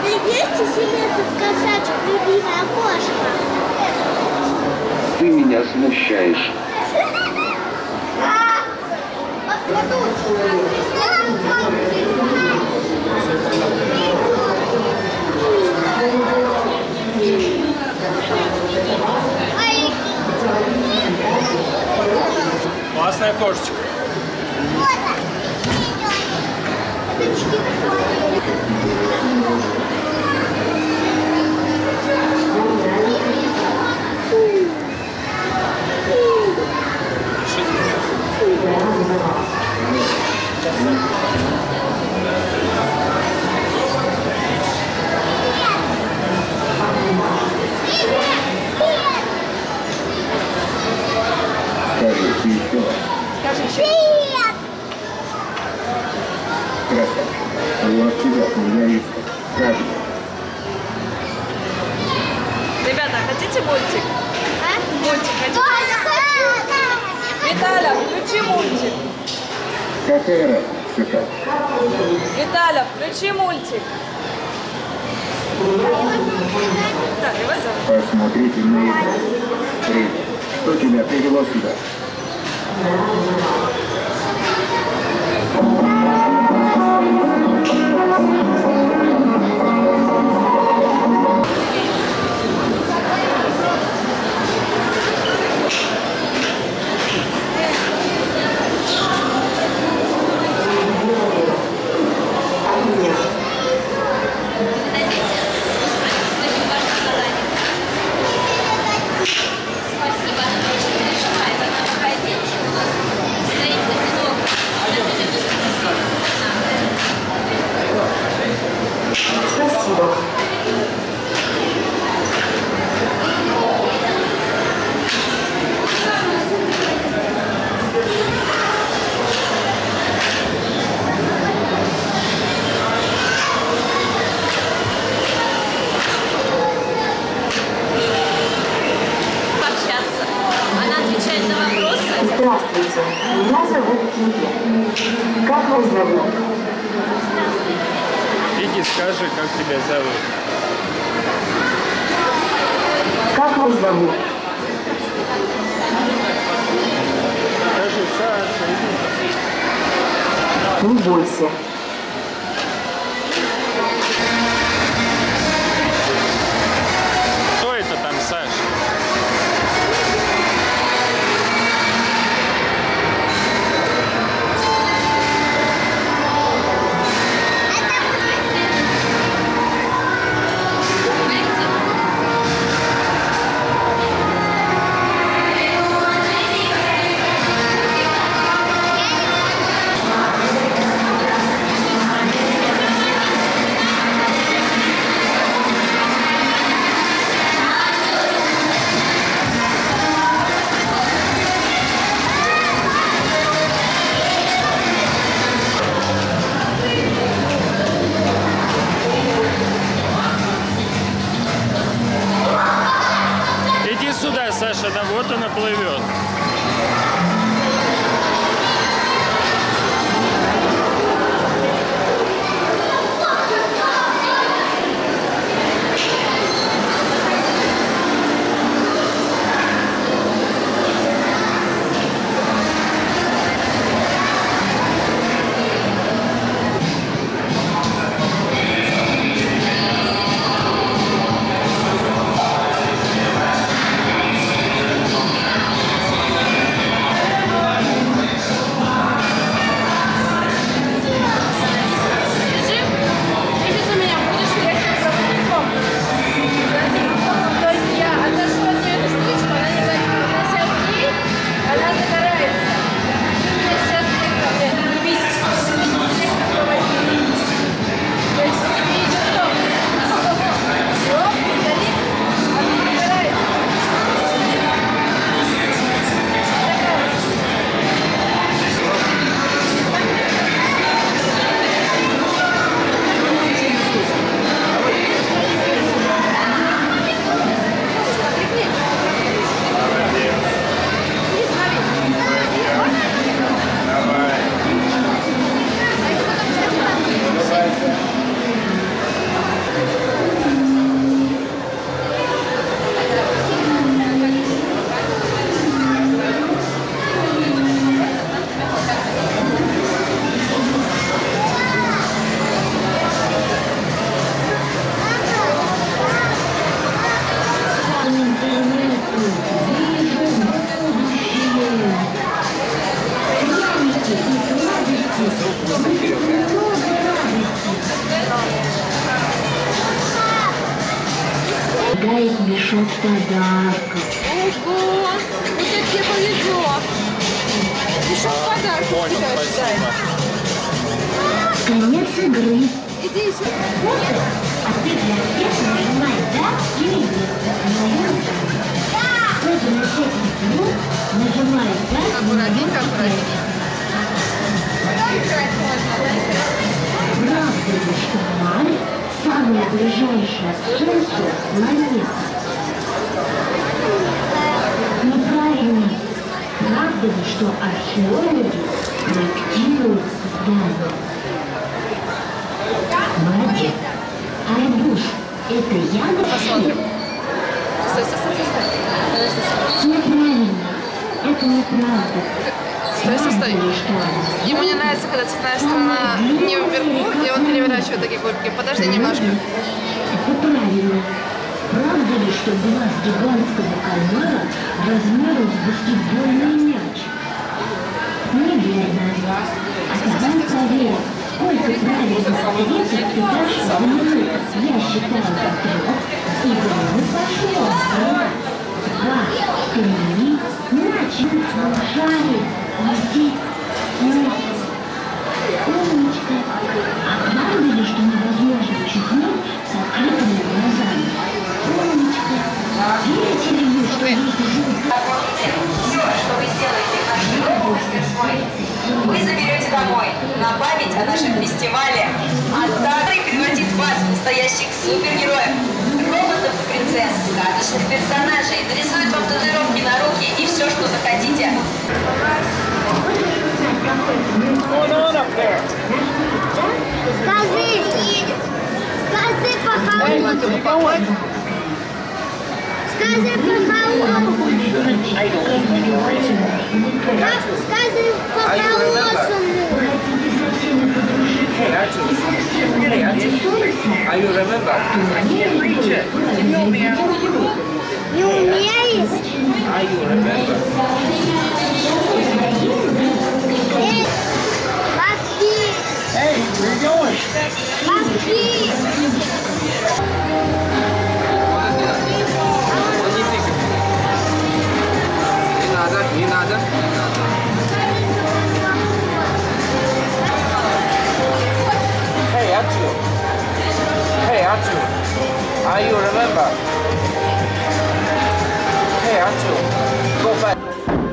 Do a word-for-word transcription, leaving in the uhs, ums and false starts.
есть Селеста Кошачья любимая кошка? Ты меня смущаешь. Классная кошечка. Скажи, ты еще. Скажи еще. Привет! Красавчик. Вот тебя, футболиста. Скажи. Ребята, хотите мультик? А? Мультик хотите? Тоже хочу! Виталя, включи мультик. Какая разница, Шикар? Виталя, включи мультик. Так, давай заново. Посмотрите на это. Привет. Что тебя привело сюда? Спасибо. Пообщаться. Она отвечает на вопросы. Здравствуйте. Меня зовут Киря. Как вас зовут? Иди, скажи, как тебя зовут. Как вас зовут? Скажи, Саша, иди. Не бойся. Кто это там, Саша? Иди сюда, Саша, да вот она плывет. подарков. Ого! Вот это тебе повезло. Еще подарок у тебя ожидает. Конец игры. Иди еще. А ты для всех нажимай «да» или «нет». Кто-то на всех кнопок нажимает «да» или Аккуратненько, аккуратненько. Правда ли, что Марс – самая ближайшая к Солнцу планета? Неправильно. Правда ли, что археологи проектируют здания? Молодец. Арбуз – это ягода? Посмотрим. Стой, стой, стой, стой. Неправильно. Это неправда. Стой, стой, стой. Ему не нравится, когда цветная сторона не вверху, и он переворачивает такие кубики. Подожди немножко. Это правильно. Правда ли, что глаз гигантского кальмара размером с баскетбольный мяч? Неверно. А давай проверим, сколько правильных ответов ты дашь за минуту. Я считаю до трех, и головы пошло. Два, три, начали. Шарик, летит, сносит. Умничка. А правда ли, что невозможно чихнуть с открытыми глазами? Умничка. Верите ли вы, что есть жизнь? Все, что вы сделаете в нашей роботе, вы заберете домой на память о нашем фестивале. А также превратит вас в настоящих супергероев, роботов и принцесс, сказочных персонажей, нарисует вам татуировки на руки и все, что захотите. Скажи, скажи по-хорошему. Скажи по-хорошему. Скажи по-хорошему. Hey, Archie. Hey, Archie. Are you remember? I can't reach it. Не умеешь? Are you remember? Эй, пошли. Hey, where you going? Пошли. What do you think? Не надо, не надо. Hey, Archie. Hey, Archie. Are you remember? Hey, Archie. Go back.